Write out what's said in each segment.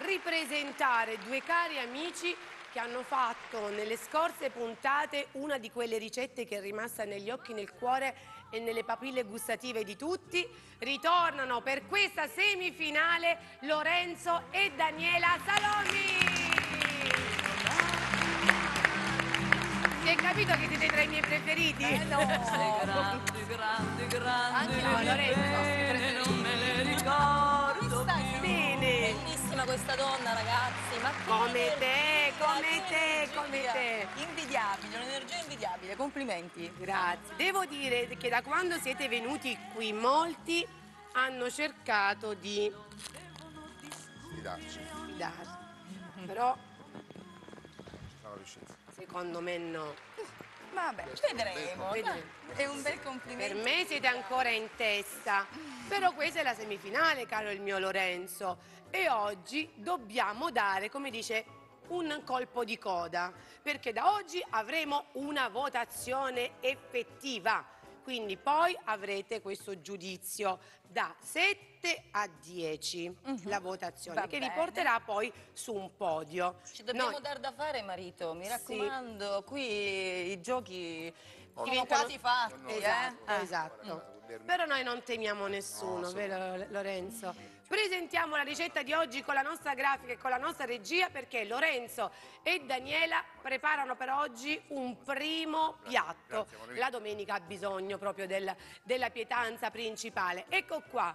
ripresentare due cari amici che hanno fatto nelle scorse puntate una di quelle ricette che è rimasta negli occhi, nel cuore e nelle papille gustative di tutti. Ritornano per questa semifinale Lorenzo e Daniela Salomi. Si è capito che siete tra i miei preferiti? No! Sei grandi, grandi, grandi. Anche no, Lorenzo. Non me le ricordo. Bene. Bellissima questa donna, ragazzi. Ma Come te, come te, come te. Invidiabile, un'energia invidiabile. Complimenti. Grazie. Devo dire che da quando siete venuti qui molti hanno cercato di Sfidarci. Però Siamo riusciti. secondo me no. Vabbè, vedremo. È un bel complimento. Per me siete ancora in testa. Però questa è la semifinale, caro il mio Lorenzo. E oggi dobbiamo dare, come dice, un colpo di coda. Perché da oggi avremo una votazione effettiva. Quindi poi avrete questo giudizio da 7 a 10, la votazione, Va che bene. vi porterà poi su un podio. Ci dobbiamo Noi- dar da fare, marito, mi Sì. raccomando. Qui i giochi sono Diventano- quasi fatti, Esatto, eh? esatto. Però noi non temiamo nessuno, vero Lorenzo? Presentiamo la ricetta di oggi con la nostra grafica e con la nostra regia, perché Lorenzo e Daniela preparano per oggi un primo piatto. Grazie, amore mio. La domenica ha bisogno proprio della pietanza principale. Ecco qua.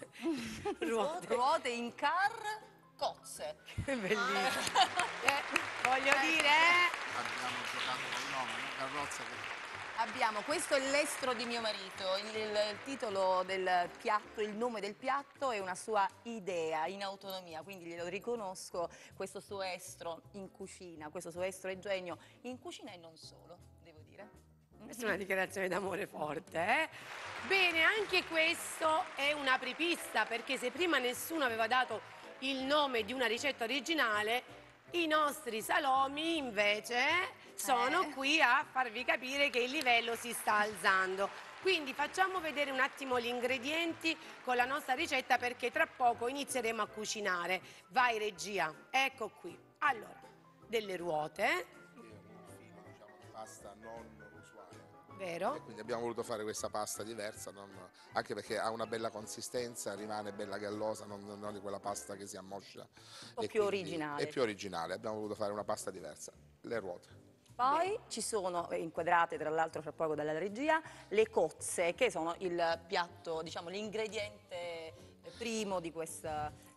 Ruote. Ruote in car, cozze. Bellissimo. Voglio dire, Abbiamo giocato col nome, no? Carrozza che... Abbiamo, questo è l'estro di mio marito, il titolo del piatto, il nome del piatto è una sua idea in autonomia, quindi glielo riconosco, questo suo estro in cucina, questo suo estro e genio in cucina e non solo, devo dire. questa è una dichiarazione d'amore forte, eh? Bene, anche questo è un'apripista, perché se prima nessuno aveva dato il nome di una ricetta originale, i nostri Salomi invece sono qui a farvi capire che il livello si sta alzando. Quindi facciamo vedere un attimo gli ingredienti con la nostra ricetta, perché tra poco inizieremo a cucinare. Vai regia, ecco qui. Allora, delle ruote, un filo, diciamo, di pasta non usuale. vero? E quindi abbiamo voluto fare questa pasta diversa, anche perché ha una bella consistenza, rimane bella gallosa, non di quella pasta che si ammoscia. Un po' E più quindi originale. È più originale, abbiamo voluto fare una pasta diversa. Le ruote. Poi ci sono, inquadrate tra l'altro fra poco dalla regia, le cozze, che sono il piatto, diciamo l'ingrediente primo di questo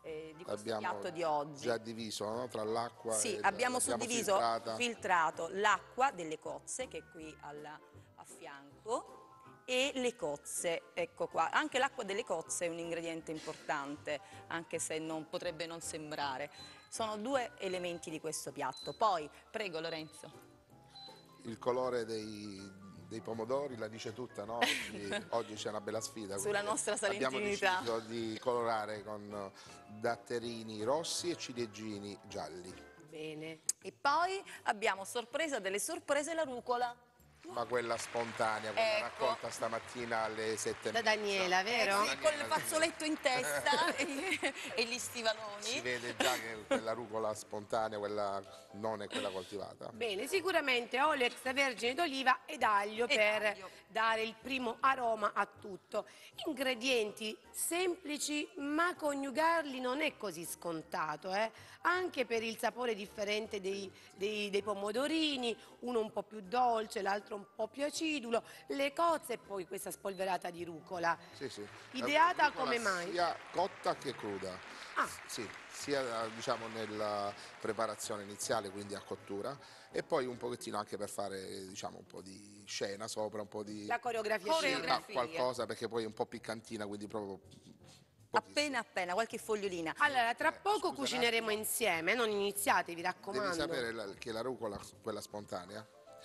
piatto di oggi. Già diviso, no? Tra l'acqua Sì, e abbiamo suddiviso, filtrata. filtrato l'acqua delle cozze, che è qui a fianco, e le cozze, ecco qua. Anche l'acqua delle cozze è un ingrediente importante, anche se potrebbe non sembrare. Sono due elementi di questo piatto. Poi, prego Lorenzo. Il colore dei pomodori la dice tutta, no? Oggi c'è una bella sfida. Sulla quindi nostra salentinità. Abbiamo deciso di colorare con datterini rossi e ciliegini gialli. Bene. E poi abbiamo sorpresa delle sorprese, la rucola. Ma quella spontanea, quella Ecco. raccolta stamattina alle 7:30. Da Daniela, vero? Sì, con il fazzoletto in testa e gli stivaloni. Si vede già che quella rucola spontanea, quella non è quella coltivata. Bene, sicuramente olio extravergine d'oliva ed aglio Ed per aglio. dare il primo aroma a tutto. Ingredienti semplici, ma coniugarli non è così scontato, eh? Anche per il sapore differente dei pomodorini, uno un po' più dolce, l'altro un po' più acidulo, le cozze e poi questa spolverata di rucola. Sì, sì. Ideata La rucola come mai? Sia cotta che cruda. Ah. Sì, sia diciamo nella preparazione iniziale, quindi a cottura, e poi un pochettino anche per fare diciamo un po' di scena sopra, un po' di La coreografia. Coreografia. qualcosa, perché poi è un po' piccantina, quindi proprio Appena appena, qualche fogliolina. Allora, tra poco scusa un cucineremo attimo. insieme, non iniziate, vi Devi raccomando. sapere che la rucola, quella spontanea,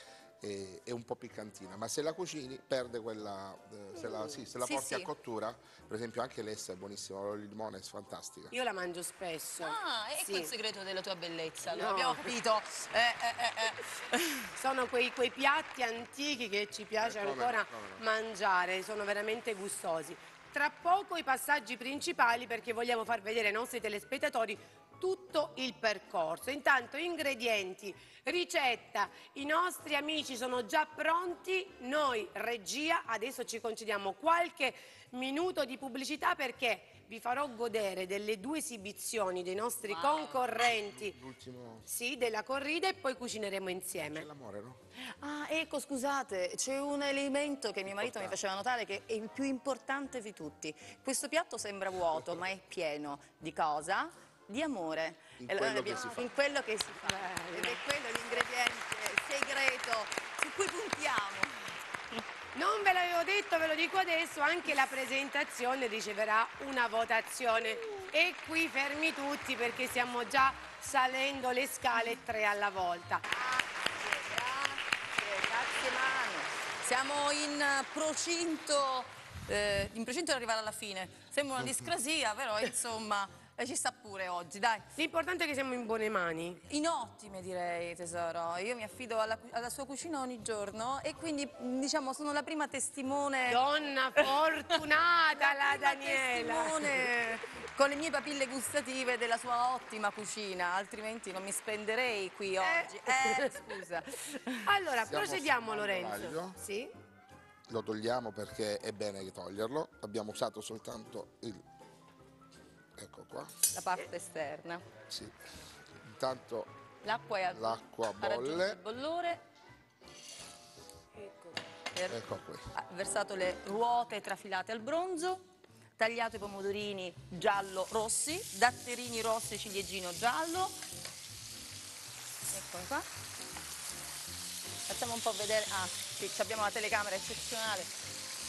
è un po' piccantina, ma se la cucini perde quella, se la Sì, porti sì. a cottura, per esempio anche l'essa è buonissima, l'olio di limone è fantastica. Io la mangio spesso. Ah, ecco Sì. il segreto della tua bellezza, No. abbiamo capito. Sono quei piatti antichi che ci piace Come no, ancora come no. mangiare, sono veramente gustosi. tra poco i passaggi principali perché vogliamo far vedere ai nostri telespettatori tutto il percorso. Intanto ingredienti, ricetta, i nostri amici sono già pronti, noi regia adesso ci concediamo qualche minuto di pubblicità perché vi farò godere delle 2 esibizioni dei nostri concorrenti sì, della corrida e poi cucineremo insieme. C'è l'amore, no? Ah, ecco, scusate, c'è un elemento che mio marito mi faceva notare che è il più importante di tutti. Questo piatto sembra vuoto, ma è pieno di cosa? Di amore. In quello che si fa. In quello che si fa. Ed è quello l'ingrediente segreto su cui puntiamo. Non ve l'avevo detto, ve lo dico adesso, anche la presentazione riceverà una votazione. E qui fermi tutti perché stiamo già salendo le scale 3 alla volta. Grazie Manu. Siamo in procinto di arrivare alla fine. Sembra una discrasia, però insomma ci sta pure oggi, dai. L'importante è che siamo in buone mani. In ottime direi, tesoro. Io mi affido alla sua cucina ogni giorno e quindi diciamo sono la prima testimone. Donna fortunata la Daniela. Testimone con le mie papille gustative della sua ottima cucina, altrimenti non mi spenderei qui oggi. Scusa. Allora, Stiamo procediamo sfumando Lorenzo. l'aglio. Sì? Lo togliamo perché è bene toglierlo. Abbiamo usato soltanto il... Ecco qua. La parte esterna. Sì. Intanto L'acqua l'acqua ha raggiunto bolle. il bollore. Ecco qui. Ha versato le ruote trafilate al bronzo, tagliato i pomodorini giallo-rossi, datterini rossi ciliegino giallo. Eccomi qua. Facciamo un po' vedere. Ah, sì, abbiamo la telecamera eccezionale.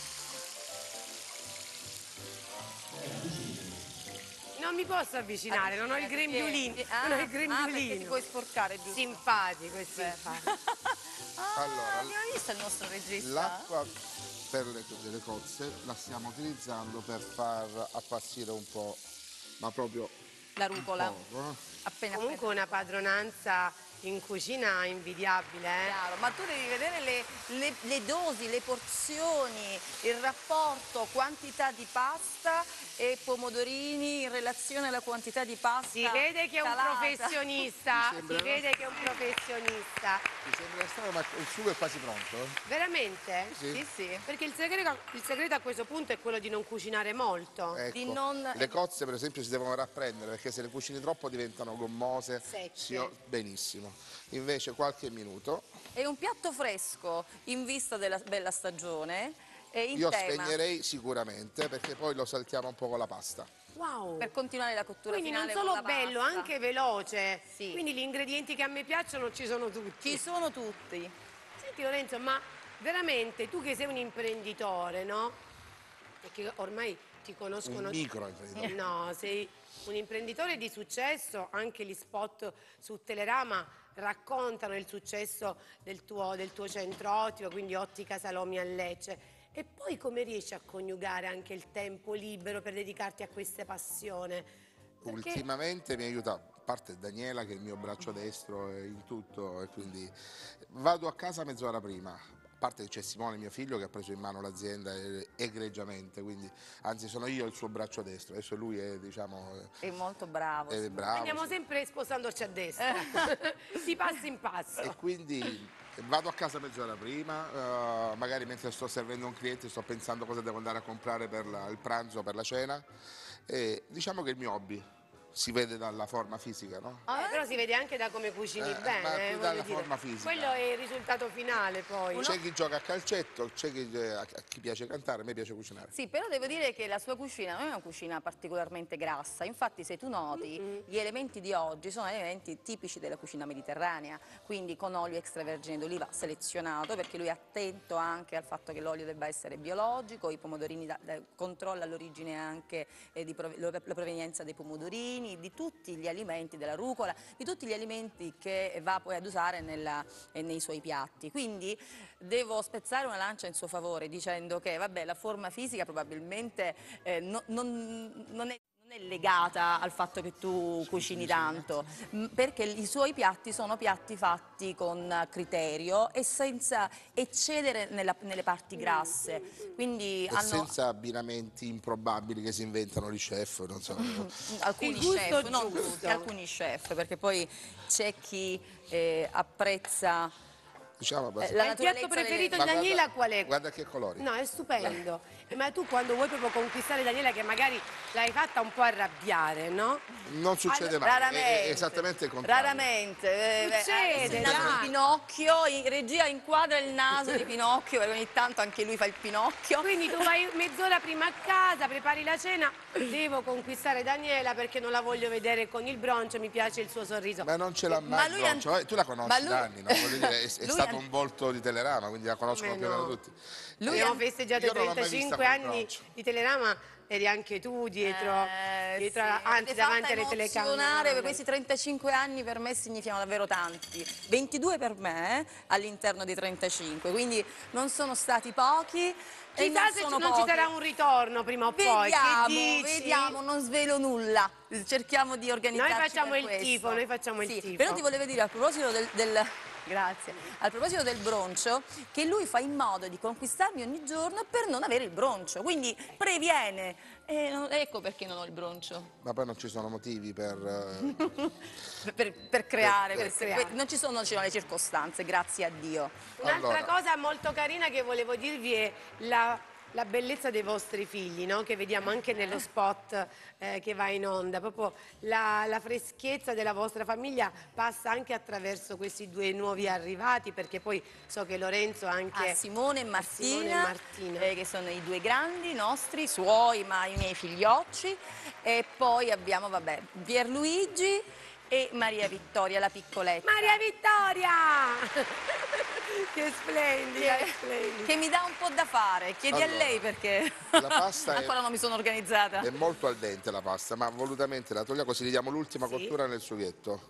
Non mi posso avvicinare, non ho il grembiulino. Ah, non ho il perché ti grembiulino. puoi sporcare, giusto? Simpatico, è simpatico. Allora, abbiamo visto il nostro regista? l'acqua per delle cozze la stiamo utilizzando per far appassire un po', ma proprio La rucola. poco. Appena Comunque una padronanza in cucina invidiabile, eh? chiaro, ma tu devi vedere le dosi, le porzioni, il rapporto quantità di pasta e pomodorini in relazione alla quantità di pasta. Si vede che è un calata. professionista, Mi sembra, si no? vede che è un professionista. Mi sembra strano, ma il sugo è quasi pronto. Veramente? Sì. Sì, sì. Perché il segreto a questo punto è quello di non cucinare molto. Ecco. Di non- Le cozze per esempio si devono rapprendere perché se le cucini troppo diventano gommose. Secche. Benissimo. Invece qualche minuto. È un piatto fresco in vista della bella stagione e in Io tema. spegnerei sicuramente perché poi lo saltiamo un po' con la pasta. Wow! Per continuare la cottura Quindi non finale solo con la bello, pasta. anche veloce. Sì. Quindi gli ingredienti che a me piacciono ci sono tutti. Ci sono tutti. Senti Lorenzo, ma veramente tu che sei un imprenditore, no? E che ormai ti conoscono... Un microimprenditore. No, sei un imprenditore di successo, anche gli spot su Telerama raccontano il successo del tuo centro ottico, quindi Ottica Salomia a Lecce. E poi come riesci a coniugare anche il tempo libero per dedicarti a questa passione? Perché... Ultimamente mi aiuta, a parte Daniela che è il mio braccio destro in tutto e quindi vado a casa mezz'ora prima. A parte che c'è Simone, mio figlio, che ha preso in mano l'azienda egregiamente, quindi anzi sono io il suo braccio destro, adesso lui è, diciamo, È molto bravo. è bravo. Andiamo sì. sempre spostandoci a destra, di passo in passo. E quindi vado a casa mezz'ora prima, magari mentre sto servendo un cliente sto pensando cosa devo andare a comprare per il pranzo, per la cena, e diciamo che è il mio hobby. Si vede dalla forma fisica, no? Però si vede anche da come cucini ma bene, più voglio dalla dire. forma fisica. Quello è il risultato finale poi. C'è chi gioca a calcetto, c'è a chi piace cantare, a me piace cucinare. Sì, però devo dire che la sua cucina non è una cucina particolarmente grassa, infatti se tu noti gli elementi di oggi sono elementi tipici della cucina mediterranea, quindi con olio extravergine d'oliva selezionato perché lui è attento anche al fatto che l'olio debba essere biologico, i pomodorini controlla l'origine anche la provenienza dei pomodorini, di tutti gli alimenti, della rucola, di tutti gli alimenti che va poi ad usare nei suoi piatti. Quindi devo spezzare una lancia in suo favore dicendo che vabbè, la forma fisica probabilmente non è Non è legata al fatto che tu cucini tanto, perché i suoi piatti sono piatti fatti con criterio e senza eccedere nelle parti grasse, quindi E hanno senza abbinamenti improbabili che si inventano gli chef, non so. alcuni Il gusto chef, non giusto. tutti, alcuni chef, perché poi c'è chi apprezza Diciamo, la E il piatto naturalezza preferito delle... di Daniela qual è? guarda che colori. No, è stupendo. Ma tu quando vuoi proprio conquistare Daniela, che magari l'hai fatta un po' arrabbiare, no? Non succede mai, Raramente, è esattamente il contrario. raramente. Adesso il Succede, naso di dai. Pinocchio, in regia inquadra il naso di Pinocchio, perché ogni tanto anche lui fa il Pinocchio. Quindi tu vai mezz'ora prima a casa, prepari la cena, devo conquistare Daniela perché non la voglio vedere con il broncio, mi piace il suo sorriso. Ma non ce l'ha Ma mai lui Broncio, tu la ma conosci lui- da anni, no? Voglio dire, è lui stato un volto di Telerama, quindi la conoscono Come più o meno no? tutti. Abbiamo an- festeggiato io i non l'ho mai vista 35 con anni Broncio. di Telerama, eri anche tu dietro, Sì, anzi avete davanti fatta alle emozionare, telecamere. perché questi 35 anni per me significano davvero tanti, 22 per me all'interno dei 35, quindi non sono stati pochi e Chissà non se sono non ci pochi. sarà un ritorno prima o poi, che Vediamo, dici? vediamo, non svelo nulla, cerchiamo di organizzarci Noi facciamo per il questo. tifo, noi facciamo il Sì, tifo. però ti volevo dire a proposito grazie, al proposito del broncio, che lui fa in modo di conquistarmi ogni giorno per non avere il broncio, quindi previene, ecco perché non ho il broncio. Ma poi non ci sono motivi per... Per creare, Per queste- non ci sono le circostanze, grazie a Dio. Un'altra Allora. cosa molto carina che volevo dirvi è la bellezza dei vostri figli, no? Che vediamo anche nello spot che va in onda. Proprio la freschezza della vostra famiglia passa anche attraverso questi due nuovi arrivati, perché poi so che Lorenzo anche... A Simone e a Martina, Simone e Martina. che sono i due grandi nostri, suoi, ma i miei figliocci, e poi abbiamo, vabbè, Pierluigi e Maria Vittoria, la piccoletta. Maria Vittoria! Che splendida, che, splendida. che mi dà un po' da fare, chiedi a Allora, lei perché la pasta ancora non mi sono organizzata. è molto al dente la pasta, ma volutamente la togliamo così gli diamo l'ultima Sì. cottura nel sughetto.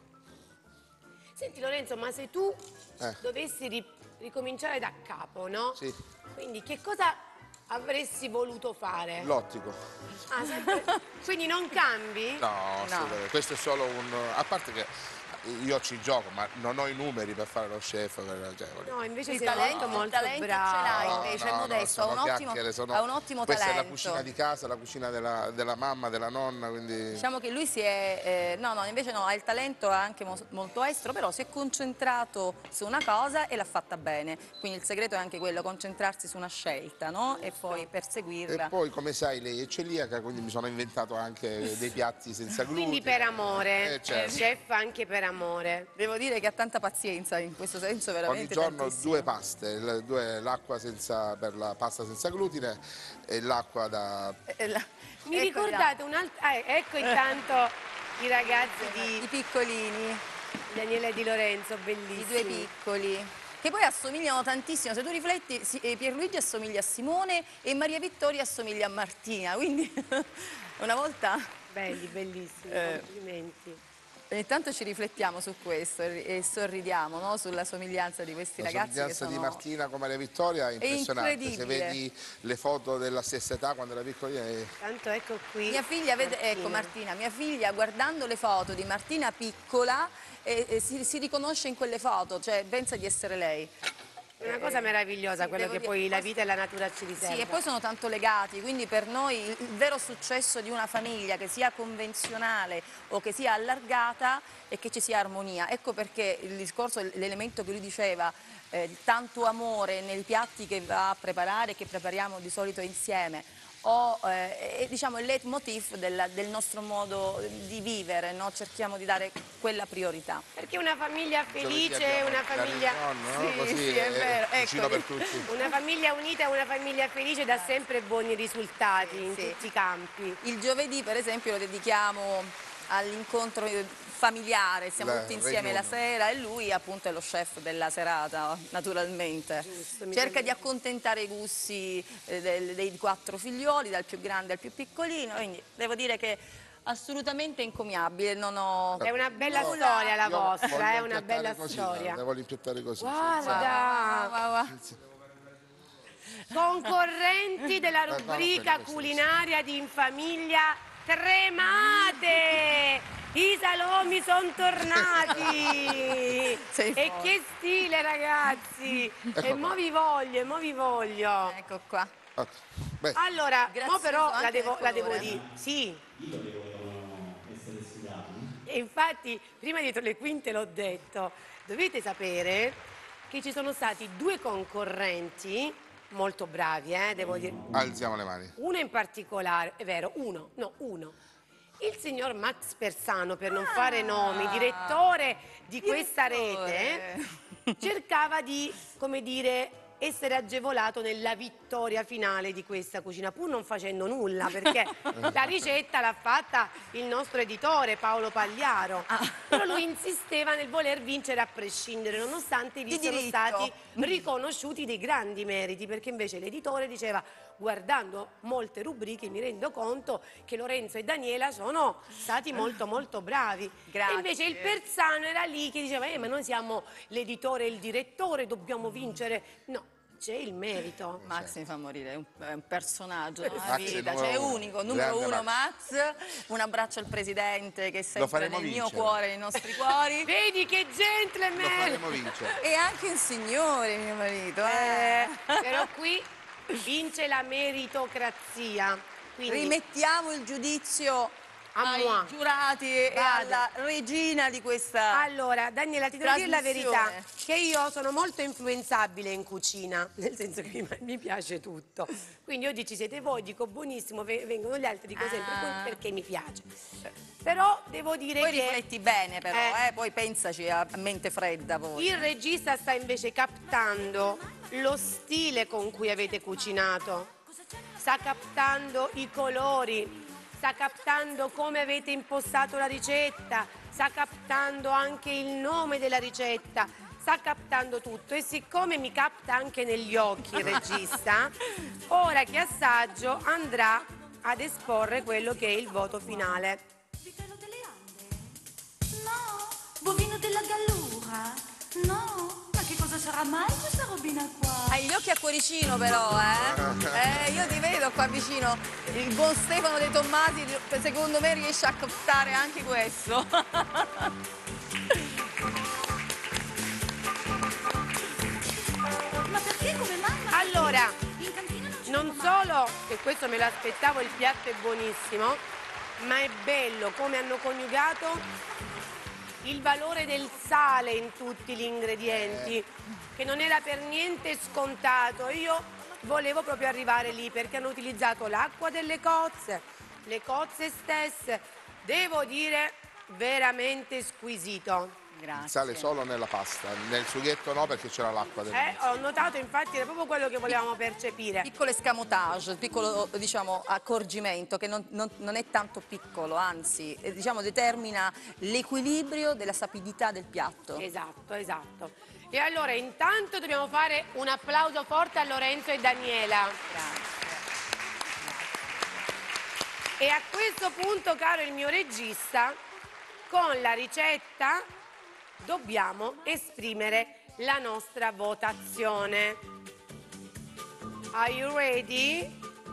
Senti Lorenzo, ma se tu Eh. dovessi ricominciare da capo, no? Sì. Quindi che cosa avresti voluto fare? L'ottico. Ah, sempre... Quindi non cambi? No, assolutamente. Questo è solo un... A parte che io ci gioco, ma non ho i numeri per fare lo chef. Cioè, No, invece Il sei talento, molto, il molto talento ce l'hai bravo. invece, Modesto, sono ha un ottimo, chiacchiere, sono- ha un ottimo Questa è la talento. cucina di casa, la cucina della mamma, della nonna, quindi... Diciamo che lui si è, no, invece no, ha il talento anche molto estro, però si è concentrato su una cosa e l'ha fatta bene. Quindi il segreto è anche quello, concentrarsi su una scelta, no? E poi perseguirla. E poi, come sai, lei è celiaca, quindi mi sono inventato anche dei piatti senza glutine. Quindi per amore, certo. chef anche per amore. Devo dire che ha tanta pazienza in questo senso, Ogni veramente giorno tantissimo. due paste, l'acqua per la pasta senza glutine e l'acqua da... Mi Ecco, ricordate un'altra... ecco intanto i ragazzi i piccolini, di Daniela e di Lorenzo, i due bellissimi. piccoli, che poi assomigliano tantissimo. Se tu rifletti, Pierluigi assomiglia a Simone e Maria Vittoria assomiglia a Martina, quindi una volta... Belli, bellissimi, complimenti. Ogni tanto ci riflettiamo su questo e sorridiamo, no? Sulla somiglianza di questi La ragazzi che somiglianza sono... di Martina con Maria Vittoria è impressionante. Se incredibile. vedi le foto della stessa età quando era piccolina Tanto ecco qui. Mia figlia, ecco Martina, mia figlia guardando le foto di Martina piccola si riconosce in quelle foto, cioè pensa di essere lei. È una cosa meravigliosa, sì, quello devo che dire- poi la vita e la natura ci riserva. Sì, e poi sono tanto legati, quindi per noi il vero successo di una famiglia, che sia convenzionale o che sia allargata, è che ci sia armonia. Ecco perché il discorso, l'elemento che lui diceva, tanto amore nei piatti che va a preparare, che prepariamo di solito insieme, è diciamo, il leitmotiv del nostro modo di vivere, no? Cerchiamo di dare quella priorità. Perché una famiglia Giovedì felice, abbiamo una il famiglia... nonno, no? Sì, Così sì, è vero, cucino ecco. per tutti. Una famiglia unita e una famiglia felice dà sempre buoni risultati in Sì. tutti i campi. Il giovedì, per esempio, lo dedichiamo all'incontro familiare, siamo La tutti insieme la riunione. sera e lui appunto è lo chef della serata, naturalmente. Giusto, mi Cerca sembra. di accontentare i gusti dei 4 figlioli, dal più grande al più piccolino, quindi devo dire che assolutamente incommiabile, non ho... È una bella No, storia la io vostra, voglio è una impiattare bella così, storia. La voglio impiattare così. Guarda, Guarda. concorrenti della no, rubrica questo. culinaria di In Famiglia Tremate! I salomi sono tornati! Sei E forte. che stile, ragazzi! E mo vi voglio, e mo vi voglio. Ecco qua. Ok. Beh, Allora, mo Grazioso però anche nel la devo colore. dire. Sì. Io devono essere sfidati. E infatti, prima dietro le quinte l'ho detto, dovete sapere che ci sono stati 2 concorrenti molto bravi, devo dire. alziamo le mani. Uno in particolare, è vero, uno. Il signor Max Persano, per non fare nomi, direttore di questa rete, cercava di, come dire, essere agevolato nella vittoria finale di questa cucina, pur non facendo nulla, perché la ricetta l'ha fatta il nostro editore Paolo Pagliaro. Però lui insisteva nel voler vincere a prescindere, nonostante gli Di sono diritto. stati riconosciuti dei grandi meriti, perché invece l'editore diceva: guardando molte rubriche mi rendo conto che Lorenzo e Daniela sono stati molto bravi. Grazie. E invece il Persano era lì che diceva: ma noi siamo l'editore e il direttore, dobbiamo vincere. No, c'è il merito. Max mi fa morire, è un personaggio nella Max è vita, numero cioè è uno. unico, numero Grande uno Max. Max. Un abbraccio al presidente che è sempre faremo nel mio vincere. cuore, nei nostri cuori. Vedi che Lo gentleman! faremo vincere. E anche un signore, mio marito. Però qui vince la meritocrazia. Quindi Rimettiamo il giudizio A ai moi. giurati e Vada. alla regina di questa... allora, Daniela, ti devo dire la verità, trasmissione. che io sono molto influenzabile in cucina, nel senso che mi piace tutto. Quindi oggi ci siete voi, dico buonissimo, vengono gli altri, dico sempre perché mi piace. Però devo dire Poi che rifletti bene però, poi pensaci a mente fredda voi. il regista sta invece captando lo stile con cui avete cucinato, sta captando i colori, sta captando come avete impostato la ricetta, sta captando anche il nome della ricetta, sta captando tutto. E siccome mi capta anche negli occhi il regista, ora che assaggio andrà ad esporre quello che è il voto finale. Vitello delle Ande? No. Bovino della Gallura? No. Ma che cosa sarà mai questa robina qua? Hai gli occhi a cuoricino però, io ti vedo qua vicino. Il buon Stefano De Tommasi, secondo me, riesce a captare anche questo. Ma perché? Come mai? Ma Allora, in cantina non c'è non solo che questo me l'aspettavo, il piatto è buonissimo, ma è bello come hanno coniugato il valore del sale in tutti gli ingredienti, che non era per niente scontato. Io volevo proprio arrivare lì perché hanno utilizzato l'acqua delle cozze, le cozze stesse. Devo dire, veramente squisito. Grazie. Sale solo nella pasta, nel sughetto no perché c'era l'acqua del... Ho notato, infatti, era proprio quello che volevamo percepire. Piccolo escamotage, piccolo diciamo accorgimento che non è tanto piccolo, anzi diciamo determina l'equilibrio della sapidità del piatto. Esatto. E allora intanto dobbiamo fare un applauso forte a Lorenzo e Daniela. Grazie. E a questo punto, caro il mio regista, con la ricetta dobbiamo esprimere la nostra votazione. Are you ready?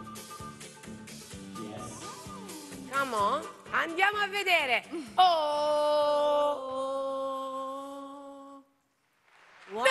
Come on. Andiamo a vedere. Oh! 9!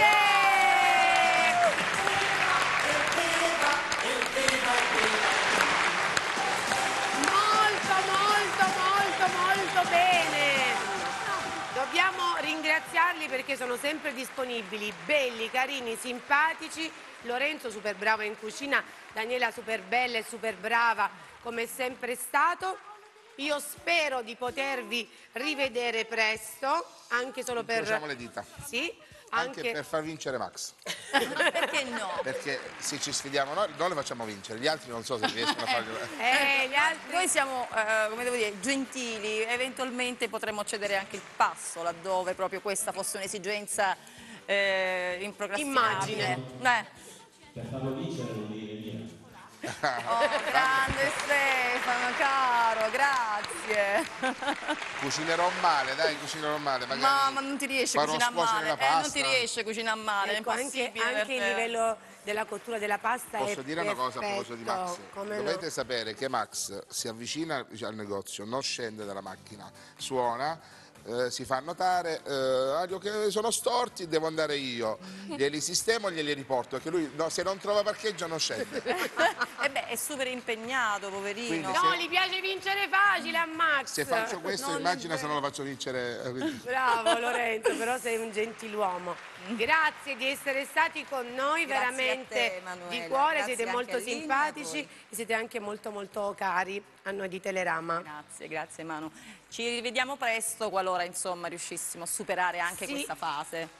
Molto bene. Dobbiamo ringraziarli perché sono sempre disponibili, belli, carini, simpatici. Lorenzo super bravo in cucina, Daniela super bella e super brava come è sempre stato. Io spero di potervi rivedere presto, anche solo per... Incrociamo le dita. Sì, Anche per far vincere Max. Perché no? Perché se ci sfidiamo noi le facciamo vincere, gli altri non so se riescono a farlo. Gli altri... Noi siamo, come devo dire, gentili, eventualmente potremmo cedere anche il passo laddove proprio questa fosse un'esigenza improcrastinabile. Immagine. Per farlo vincere devo dire via. Oh, grande Stefano, caro, grazie. Cucinerò male, dai, cucinerò male. Ma Magari non ti riesce a farò cucinare scuocere male. la pasta. Non ti riesce a cucinare male, Ecco, è anche impossibile. il per te. livello della cottura della pasta è Posso dire una cosa a proposito di Max? perfetto, come no? Dovete sapere che Max si avvicina al negozio, non scende dalla macchina, suona, si fa notare, che sono storti, devo andare io. Glieli sistemo e glieli riporto, perché lui se non trova parcheggio non scende. E beh, è super impegnato, poverino. Quindi No, gli piace vincere facile a Max. Se faccio questo, Non immagina è se non lo faccio vincere. Bravo Lorenzo, però sei un gentiluomo. Grazie di essere stati con noi, Grazie a veramente te, Emanuela. di cuore, Grazie siete anche molto a Lina e a simpatici voi. e siete anche molto molto cari a noi di Telerama. Grazie Manu. Ci rivediamo presto qualora insomma riuscissimo a superare anche Sì. questa fase.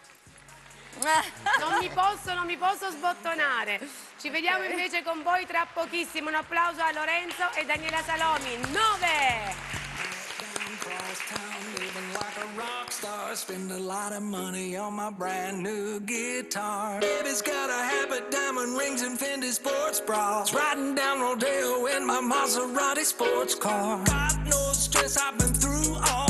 Non mi posso sbottonare. Ci vediamo invece con voi tra pochissimo. Un applauso a Lorenzo e Daniela Salomi. 9! Cross town, living like a rock star. Spend a lot of money on my brand new guitar. Baby's got a habit, diamond rings and Fendi sports bras. Riding down Rodeo in my Maserati sports car. Got no stress, I've been through all